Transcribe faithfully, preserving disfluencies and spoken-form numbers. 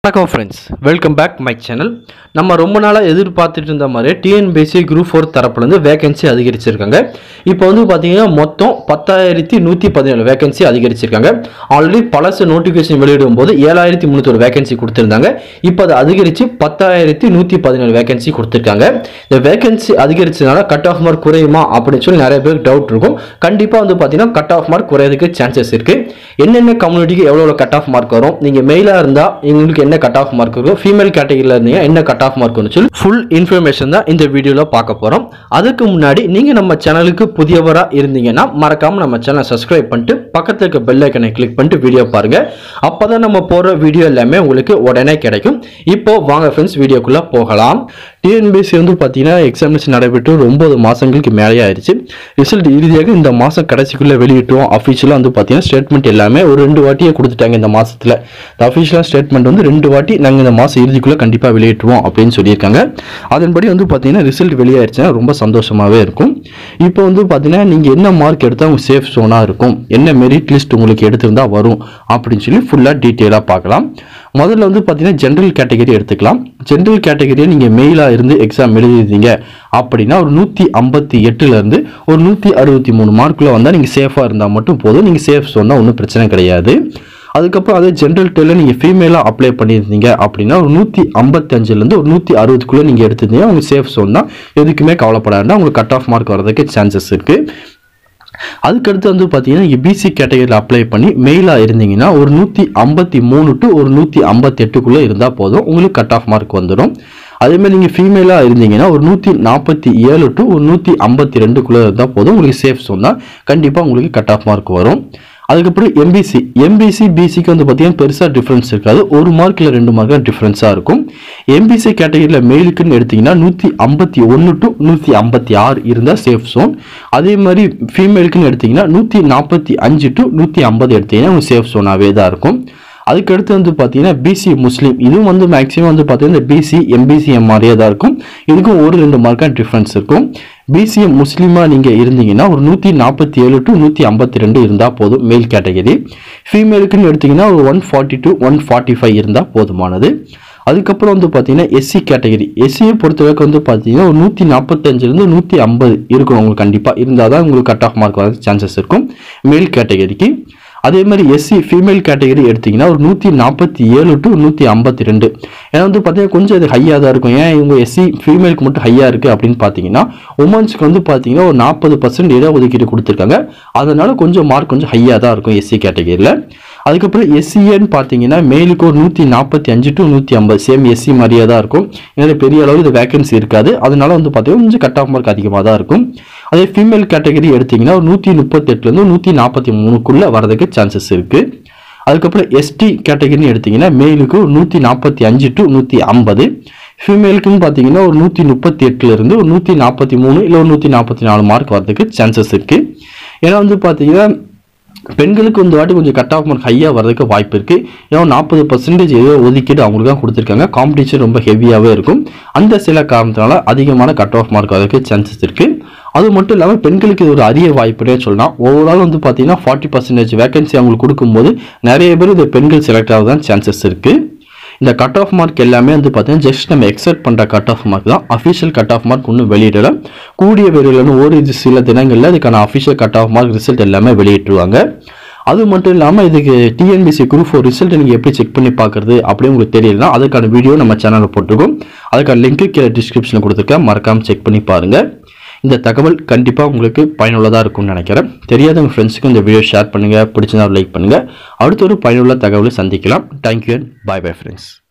வணக்கம் friends, welcome back my channel. நம்ம ரொம்ப நாளாக எதிர்பார்த்துட்டு இருந்த மாதிரி டிஎன்பிஎஸ்சி குரூப் ஃபோர் தரப்புலேருந்து வேகன்சி அதிகரிச்சிருக்காங்க. இப்போ வந்து பார்த்தீங்கன்னா மொத்தம் பத்தாயிரத்தி நூற்றி பதினேழு வேகன்சி அதிகரிச்சிருக்காங்க. ஆல்ரெடி பழசு நோட்டிஃபிகேஷன் வெளியிடும் போது ஏழாயிரத்தி முந்நூற்றி வேகன்சி கொடுத்துருந்தாங்க. இப்போ அதை அதிகரித்து பத்தாயிரத்தி நூற்றி பதினேழு வேகன்சி கொடுத்துருக்காங்க. இந்த வேகன்சி அதிகரிச்சதுனால கட் ஆஃப் மார்க் குறையுமா அப்படின்னு சொல்லி நிறைய பேருக்கு டவுட் இருக்கும். கண்டிப்பாக வந்து பார்த்தீங்கன்னா கட் ஆஃப் மார்க் குறையதுக்கு சான்சஸ் இருக்குது. என்னென்ன கம்யூனிட்டிக்கு எவ்வளோ கட் ஆஃப் மார்க் வரும், நீங்கள் மெயிலாக இருந்தால் எங்களுக்கு என்ன கட் ஆஃப் மார்க் இருக்கும், ஃபீமேல் கேட்டகரியில் இருந்தீங்க என்ன கட் ஆஃப் மார்க் சொல்லி ஃபுல் இன்ஃபர்மேஷன் தான் இந்த வீடியோவில் பார்க்க போகிறோம். அதுக்கு முன்னாடி நீங்கள் நம்ம சேனலுக்கு புதியவராக இருந்தீங்கன்னா மறக்காமல் நம்ம சேனலை சப்ஸ்கிரைப் பண்ணிட்டு பக்கத்தில் இருக்க பெல் ஐக்கனை கிளிக் பண்ணிட்டு வீடியோ பாருங்கள். அப்போ தான் நம்ம போகிற வீடியோ எல்லாமே உங்களுக்கு உடனே கிடைக்கும். இப்போ வாங்க ஃப்ரெண்ட்ஸ் வீடியோக்குள்ளே போகலாம். டிஎன்பிஎஸ்சி வந்து பார்த்தீங்கன்னா எக்ஸாமினேஷன் நடைபெற்று ஒன்பது மாதங்களுக்கு மேலே ஆயிடுச்சு. ரிசல்ட் இறுதியாக இந்த மாதம் கடைசிக்குள்ளே வெளியிட்டோம். அஃபிஷியலாக வந்து பார்த்தீங்கன்னா ஸ்டேட்மெண்ட் எல்லாமே ஒரு ரெண்டு வாட்டியே கொடுத்துட்டாங்க. இந்த மாதத்தில் இந்த அஃபிஷியலாக ஸ்டேட்மெண்ட் வந்து ரெண்டு வாட்டி நாங்கள் இந்த மாதம் இறுதிக்குள்ளே கண்டிப்பாக வெளியிட்டுருவோம் அப்படின்னு சொல்லியிருக்காங்க. அதன்படி வந்து பார்த்தீங்கன்னா ரிசல்ட் வெளியாயிருச்சுன்னா ரொம்ப சந்தோஷமாகவே இருக்கும். இப்போ வந்து பார்த்தீங்கன்னா நீங்கள் என்ன மார்க் எடுத்தால் உங்கள் சேஃப் ஜோனாக இருக்கும், என்ன மெரிட் லிஸ்ட் உங்களுக்கு எடுத்திருந்தால் வரும் அப்படின்னு சொல்லி ஃபுல்லாக டீட்டெயிலாக பார்க்கலாம். முதல்ல வந்து பார்த்தீங்கன்னா ஜென்ரல் கேட்டகரி எடுத்துக்கலாம். ஜென்ரல் கேட்டகரியை நீங்கள் மெயிலாக இருந்து எக்ஸாம் எழுதிருந்தீங்க அப்படின்னா ஒரு நூற்றி ஐம்பத்தி எட்டுலேருந்து ஒரு நூற்றி அறுபத்தி மூணு மார்க்குள்ளே வந்தால் நீங்கள் சேஃபாக இருந்தால் மட்டும் போதும். நீங்கள் சேஃப் சொன்னால் ஒன்றும் பிரச்சனை கிடையாது. அதுக்கப்புறம் அதே ஜென்ரல் டெல்லில் நீங்கள் ஃபீமேலாக அப்ளை பண்ணியிருந்தீங்க அப்படின்னா ஒரு நூற்றி ஐம்பத்தஞ்சுலேருந்து ஒரு நூற்றி அறுபதுக்குள்ளே நீங்கள் எடுத்திருந்தீங்க உங்களுக்கு சேஃப் சொன்னால் எதுக்குமே கவலைப்படாதுன்னா உங்களுக்கு கட் ஆஃப் மார்க் வரதுக்கு சான்சஸ் இருக்குது. அதுக்கடுத்து வந்து பார்த்தீங்கன்னா பிசி கேட்டகரியில் அப்ளை பண்ணி மெயிலாக இருந்தீங்கன்னா ஒரு நூற்றி ஐம்பத்தி மூணு டு ஒரு நூற்றி ஐம்பத்தி எட்டுக்குள்ளே இருந்தால் போதும் உங்களுக்கு கட் ஆஃப் மார்க் வந்துடும். அதேமாதிரி நீங்கள் ஃபீமேலாக இருந்தீங்கன்னா ஒரு நூற்றி நாற்பத்தி ஏழு டு ஒரு நூற்றி ஐம்பத்தி ரெண்டுக்குள்ளே இருந்தால் போதும் உங்களுக்கு சேஃப் சொன்னால் கண்டிப்பாக உங்களுக்கு கட் ஆஃப் மார்க் வரும். அதுக்கப்புறம் எம்பிசி எம்பிசி பிசிக்கு வந்து பார்த்தீங்கன்னா பெருசாக டிஃப்ரென்ஸ் இருக்காது. ஒரு மார்க்கில் ரெண்டு மார்க்கில் டிஃப்ரென்ஸாக இருக்கும். எம்பிசி கேட்டகரியில் மெயிலுக்குன்னு எடுத்திங்கன்னா நூற்றி ஐம்பத்தி ஒன்று டு நூற்றி ஐம்பத்தி ஆறு இருந்தால் சேஃப் ஜோன். அதே மாதிரி ஃபீமேலுக்குன்னு எடுத்திங்கன்னா நூற்றி நாற்பத்தி அஞ்சு டு நூற்றி ஐம்பது எடுத்திங்கன்னா உங்களுக்கு சேஃப் ஜோனாகவே தான் இருக்கும். அதுக்கடுத்து வந்து பார்த்தீங்கன்னா பிசி முஸ்லீம், இதுவும் வந்து மேக்ஸிமம் வந்து பார்த்தீங்கன்னா பிசி எம்பிசி மாதிரியே தான் இருக்கும். இதுக்கும் ஒரு ரெண்டு மார்க்காக டிஃப்ரென்ஸ் இருக்கும். பிசிஎம் முஸ்லீமாக நீங்கள் இருந்தீங்கன்னா ஒரு நூற்றி நாற்பத்தி ஏழு டு நூற்றி ஐம்பத்தி ரெண்டு இருந்தால் போதும் மெயில் கேட்டகரி. ஃபீமேலுக்குன்னு எடுத்திங்கன்னா ஒரு one forty to one forty five இருந்தால் போதுமானது. அதுக்கப்புறம் வந்து பார்த்தீங்கன்னா எஸ்சி கேட்டகரி, எஸ்சியை பொறுத்தவரைக்கும் வந்து பார்த்தீங்கன்னா ஒரு நூற்றி நாற்பத்தஞ்சிலேருந்து நூற்றி ஐம்பது இருக்கணும் உங்களுக்கு கண்டிப்பாக இருந்தால் தான் உங்களுக்கு கட் ஆஃப் மார்க் வர சான்சஸ் இருக்கும் மேல் கேட்டகரிக்கு. அதே மாதிரி எஸ்சி ஃபீமேல் கேட்டகரி எடுத்திங்கன்னா ஒரு நூற்றி நாற்பத்தி ஏழு டு நூற்றி ஐம்பத்தி ரெண்டு ஏன்னா வந்து பார்த்தீங்கன்னா கொஞ்சம் இது ஹையாக தான் இருக்கும். ஏன் இவங்க எஸ்சி ஃபீமேலுக்கு மட்டும் ஹையாக இருக்குது அப்படின்னு பார்த்தீங்கன்னா உமன்ஸ்க்கு வந்து பார்த்தீங்கன்னா ஒரு நாற்பது பர்சன்ட் இட ஒதுக்கீடு கொடுத்துருக்காங்க. அதனால கொஞ்சம் மார்க் கொஞ்சம் ஹையாக தான் இருக்கும் எஸ்சி கேட்டகரியில். அதுக்கப்புறம் எஸ்சிஏன்னு பார்த்தீங்கன்னா மேலுக்கு ஒரு நூற்றி நாற்பத்தி அஞ்சு டு நூற்றி ஐம்பது சேம் எஸ்சி மாதிரியே தான் இருக்கும். ஏன்னா பெரிய அளவு இது வேகன்சி இருக்காது. அதனால வந்து பார்த்தீங்கன்னா கொஞ்சம் கட் ஆஃப் மார்க் அதிகமாக தான் இருக்கும். அதே ஃபீமேல் கேட்டகரி எடுத்திங்கன்னா ஒரு நூற்றி முப்பத்தெட்டுலேருந்து நூற்றி நாற்பத்தி மூணுக்குள்ளே வரதுக்கு சான்சஸ் இருக்குது. அதுக்கப்புறம் எஸ்டி கேட்டகரின்னு எடுத்திங்கன்னா மேலுக்கு ஒரு நூற்றி நாற்பத்தி அஞ்சு டு நூற்றி ஐம்பது ஃபீமேலுக்குன்னு பார்த்தீங்கன்னா ஒரு நூற்றி முப்பத்தி எட்டுலேருந்து ஒரு நூற்றி நாற்பத்தி மூணு இல்லை ஒரு நூற்றி நாற்பத்தி நாலு மார்க் வரதுக்கு சான்சஸ் இருக்குது. ஏன்னா வந்து பார்த்தீங்கன்னா பெண்களுக்கு இந்த வாட்டி கொஞ்சம் கட் ஆஃப் மார்க் ஹையாக வரதுக்கு வாய்ப்பு இருக்குது. ஏன்னா நாற்பது பர்சன்டேஜ் ஏதோ ஒதுக்கீடு அவங்களுக்கு தான் கொடுத்துருக்காங்க. காம்படிஷன் ரொம்ப ஹெவியாகவே இருக்கும். அந்த சில காரணத்தினால அதிகமான கட் ஆஃப் மார்க் வரதுக்கு சான்சஸ் இருக்குது. அது மட்டும் இல்லாமல் பெண்களுக்கு இது ஒரு அரிய வாய்ப்புனே சொல்லலாம். ஓவரால் வந்து பார்த்தீங்கன்னா ஃபார்ட்டி பர்சன்டேஜ் வேகன்சி அவங்களுக்கு கொடுக்கும்போது நிறைய பேர் இந்த பெண்கள் செலக்ட் ஆக தான் சான்சஸ் இருக்குது. இந்த கட் ஆஃப் மார்க் எல்லாமே வந்து பார்த்தீங்கன்னா ஜஸ்ட் நம்ம எக்ஸெப்ட் பண்ணுற கட் ஆஃப் மார்க் தான். அஃபிஷியல் கட் ஆஃப் மார்க் ஒன்றும் வெளியிடல. கூடிய விரைவில் ஒரு இது சில தினங்களில் இதுக்கான official cut off mark result எல்லாமே வெளியிட்டுருவாங்க. அது மட்டும் இல்லாமல் இதுக்கு டிஎன்பிஎஸ்சி குரூப் ஃபோர் ரிசல்ட் நீங்கள் எப்படி செக் பண்ணி பார்க்குறது அப்படின்னு உங்களுக்கு தெரியலனா அதுக்கான வீடியோ நம்ம சேனலில் போட்டிருக்கோம். அதுக்கான லிங்க்கு கீழே டிஸ்கிரிப்ஷனில் கொடுத்துருக்கேன், மறக்காமல் செக் பண்ணி பாருங்கள். இந்த தகவல் கண்டிப்பாக உங்களுக்கு பயனுள்ளதாக இருக்கும்னு நினைக்கிறேன். தெரியாதவங்க ஃப்ரெண்ட்ஸுக்கு இந்த வீடியோ ஷேர் பண்ணுங்கள், பிடிச்சதா லைக் பண்ணுங்கள். அடுத்த ஒரு பயனுள்ள தகவலை சந்திக்கலாம். Thank you and bye bye friends.